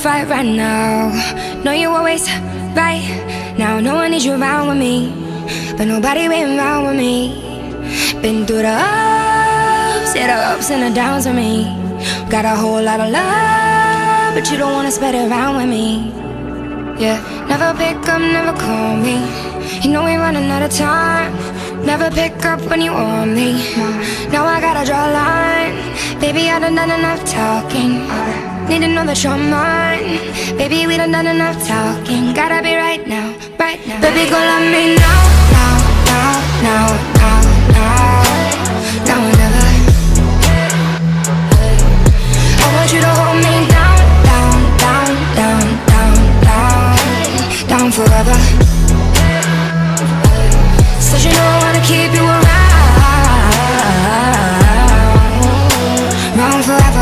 fight right now. Know you always right now. No one needs you around with me, but nobody been around with me. Been through the ups, yeah, the ups and the downs with me. Got a whole lot of love, but you don't wanna spread it around with me. Yeah, never pick up, never call me. You know we running out of time. Never pick up when you want me. Now I gotta draw a line. Baby, I done enough talking. Need to know that you're mine. Baby, we done enough talking. Gotta be right now, right now. Baby, go love me now, now, now, now, now, now, now or never. I want you to hold me down, down, down, down, down, down, down forever. Said you know I wanna keep you around forever.